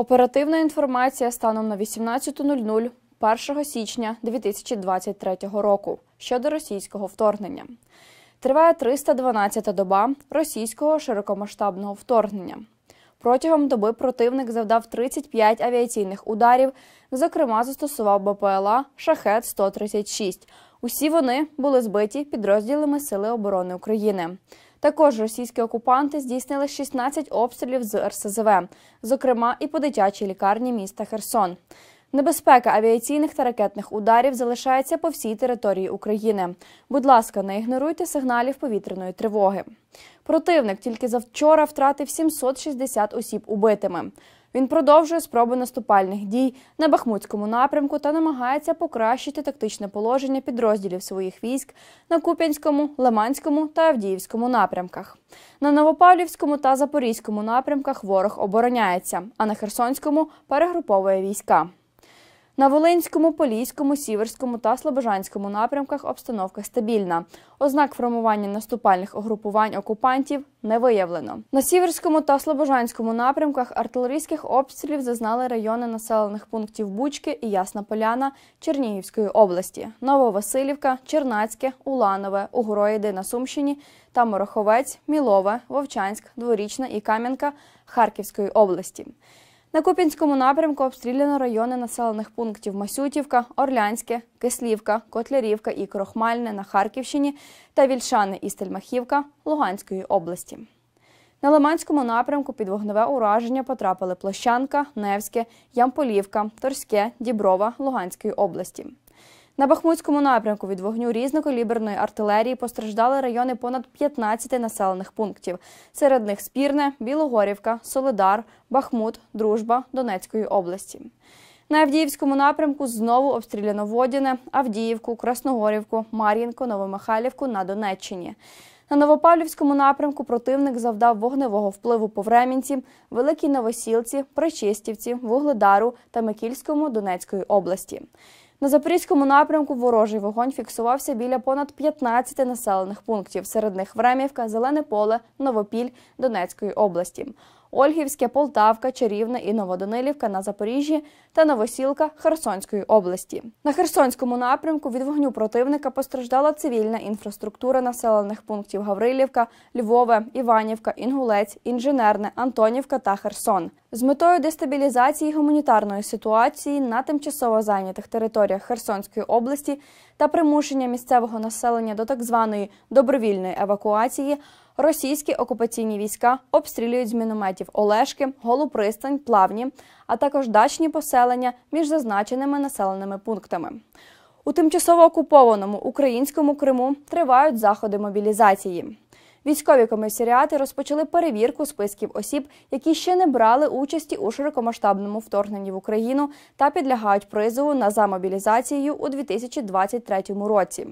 Оперативна інформація станом на 18:00 1 січня 2023 року щодо російського вторгнення. Триває 312-та доба російського широкомасштабного вторгнення. Протягом доби противник завдав 35 авіаційних ударів, зокрема застосував БПЛА «Шахед-136». Усі вони були збиті підрозділами Сили оборони України. Також російські окупанти здійснили 16 обстрілів з РСЗВ, зокрема і по дитячій лікарні міста Херсон. Небезпека авіаційних та ракетних ударів залишається по всій території України. Будь ласка, не ігноруйте сигналів повітряної тривоги. Противник тільки завчора втратив 760 осіб убитими. Він продовжує спроби наступальних дій на Бахмутському напрямку та намагається покращити тактичне положення підрозділів своїх військ на Куп'янському, Лиманському та Авдіївському напрямках. На Новопавлівському та Запорізькому напрямках ворог обороняється, а на Херсонському перегруповує війська. На Волинському, Поліському, Сіверському та Слобожанському напрямках обстановка стабільна. Ознак формування наступальних угрупувань окупантів не виявлено. На Сіверському та Слобожанському напрямках артилерійських обстрілів зазнали райони населених пунктів Бучки і Ясна Поляна Чернігівської області, Нововасилівка, Чернацьке, Уланове, Угроїди на Сумщині та Мороховець, Мілове, Вовчанськ, Дворічна і Кам'янка Харківської області. На Куп'янському напрямку обстріляно райони населених пунктів Масютівка, Орлянське, Кислівка, Котлярівка і Крохмальне на Харківщині та Вільшани і Стельмахівка Луганської області. На Лиманському напрямку під вогневе ураження потрапили Площанка, Невське, Ямполівка, Торське, Діброва Луганської області. На Бахмутському напрямку від вогню різнокаліберної артилерії постраждали райони понад 15 населених пунктів. Серед них Спірне, Білогорівка, Солидар, Бахмут, Дружба Донецької області. На Авдіївському напрямку знову обстріляно Водяне, Авдіївку, Красногорівку, Мар'їнку, Новомихайлівку на Донеччині. На Новопавлівському напрямку противник завдав вогневого впливу по Времінці, Великій Новосілці, Причистівці, Вугледару та Микільському Донецької області. На Запорізькому напрямку ворожий вогонь фіксувався біля понад 15 населених пунктів. Серед них Времівка, Зелене Поле, Новопіль Донецької області, Ольгівське, Полтавка, Чарівне і Новоданилівка на Запоріжжі та Новосілка Херсонської області. На Херсонському напрямку від вогню противника постраждала цивільна інфраструктура населених пунктів Гаврилівка, Львове, Іванівка, Інгулець, Інженерне, Антонівка та Херсон. З метою дестабілізації гуманітарної ситуації на тимчасово зайнятих територіях Херсонської області та примушення місцевого населення до так званої добровільної евакуації російські окупаційні війська обстрілюють з мінометів Олешки, Голу Пристань, Плавні, а також дачні поселення між зазначеними населеними пунктами. У тимчасово окупованому українському Криму тривають заходи мобілізації. Військові комісаріати розпочали перевірку списків осіб, які ще не брали участі у широкомасштабному вторгненні в Україну та підлягають призову на замобілізацією у 2023 році.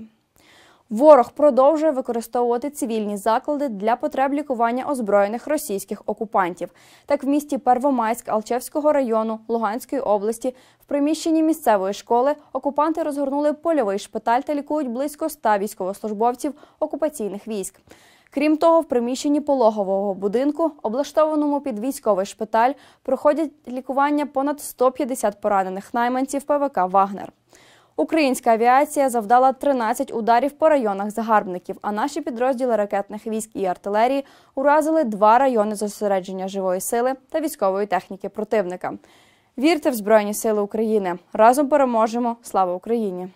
Ворог продовжує використовувати цивільні заклади для потреб лікування озброєних російських окупантів. Так, в місті Первомайськ Алчевського району Луганської області в приміщенні місцевої школи окупанти розгорнули польовий шпиталь та лікують близько 100 військовослужбовців окупаційних військ. Крім того, в приміщенні пологового будинку, облаштованому під військовий шпиталь, проходять лікування понад 150 поранених найманців ПВК «Вагнер». Українська авіація завдала 13 ударів по районах загарбників, а наші підрозділи ракетних військ і артилерії уразили 2 райони зосередження живої сили та військової техніки противника. Вірте в Збройні Сили України! Разом переможемо! Слава Україні!